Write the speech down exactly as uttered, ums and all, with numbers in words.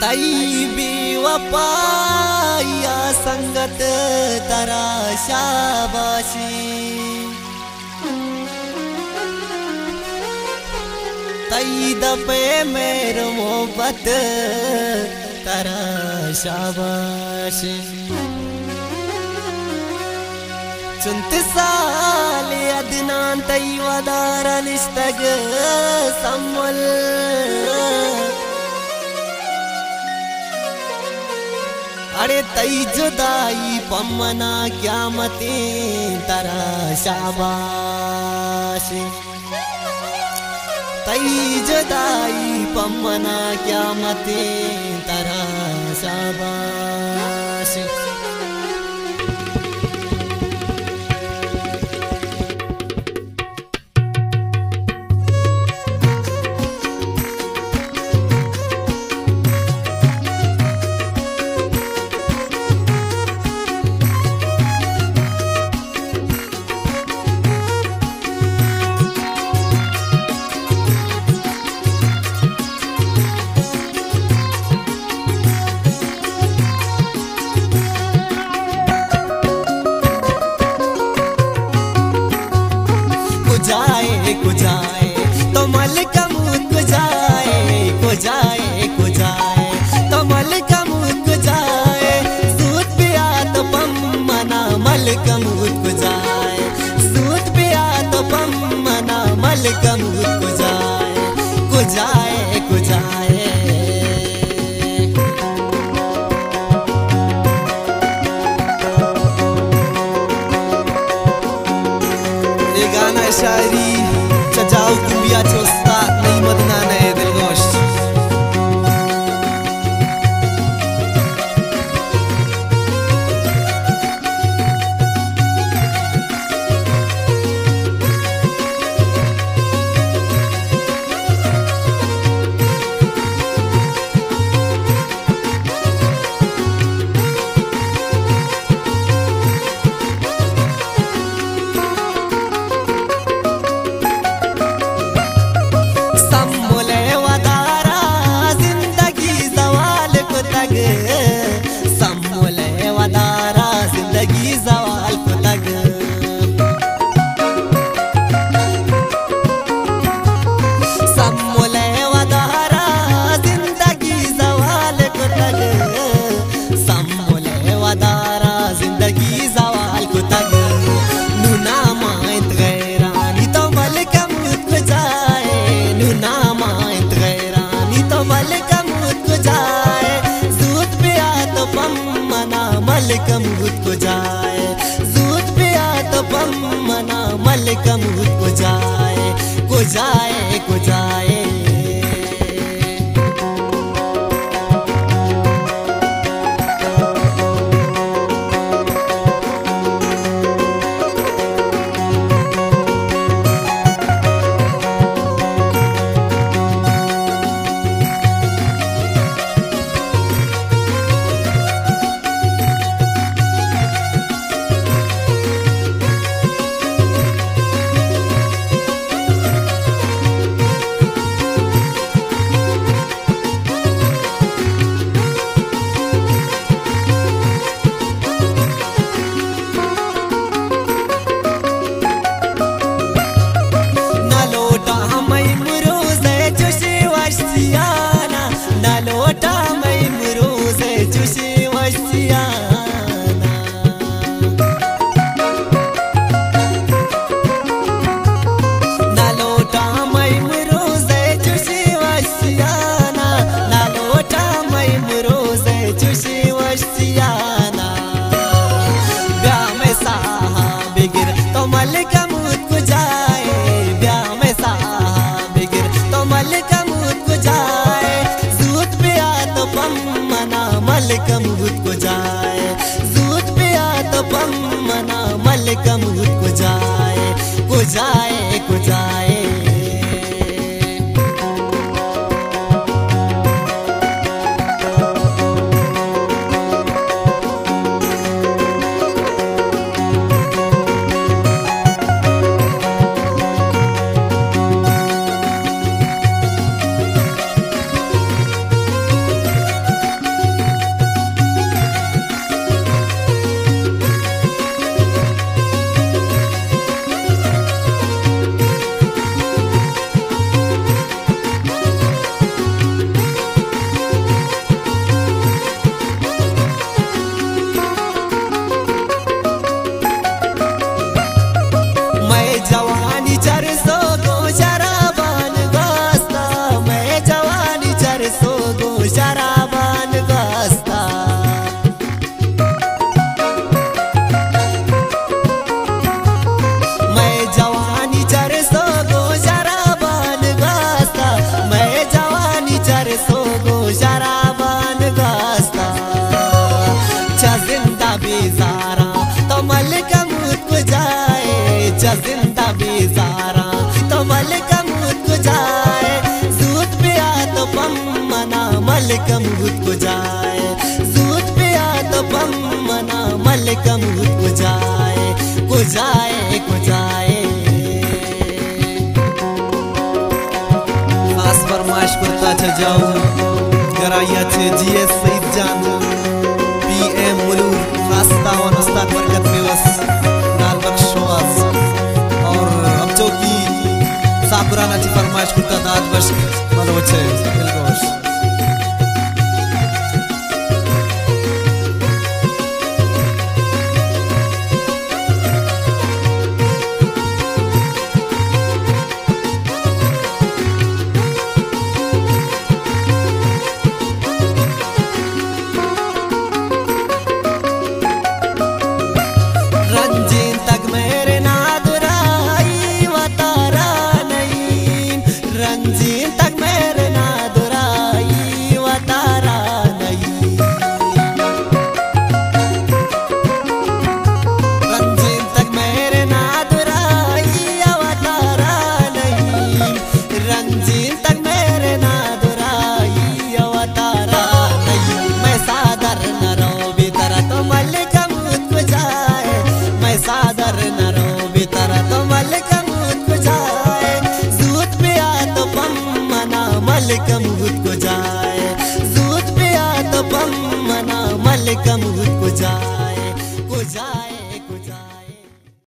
तई बेवफा या संगत तरा शाबाशी, तई दफे मेर मोहब्बत तरा शाबाशी। चुंत साल अदनान तई वदारा निस्तग सम्मल, अरे तई जुदाई पम्मना क्या मते तरा शाबाश, तई जुदाई पम्मना क्या मते तरा शाबाश। को जाए तो मलका मुझ को जाए, को जाए को जाए तो मलका मुझ को जाए, सूत पिया तो पम मना मलका मुझ को जाए, सूत पिया तो पम मना मलका मुझ को जाए, को जाए को जाए। ये गाना शायरी जाओ कुंबिया चोस्ता नहीं मदना नए दिलगोश। मलकम गुद को जाए, जूत पिया तो पम मना मलकम गुद को जाए, को जाए को जाए। मलकम गुद को जाए, जूत पिया तो पम मना मलकम गुद को जाए, को जाए को जाए। कर सोगो शराबान गास्ता चा जिंदा बेजारा तो मलिक मुत को जाए चा जिंदा बेजारा तो मलिक मुत को जाए सूत पे आ तो पम मना मलिक मुत को जाए सूत पे आ तो पम मना मलिक मुत को जाए को जाए को जाए खास फरमाइश करता च जाओ गराया चे जीएस सईद जान पीएम मुलूर खास्ता और उस्ताद बरकत बेवस नाल बख्शवास और अब चौकी साकुराना ची फरमाइश करता दाद बश मतलब अच्छे दिलगोश सादर न रो बेतरा तो मलिक मुत को जाए सूत पे आ तो पम मना मलिक मुत को जाए।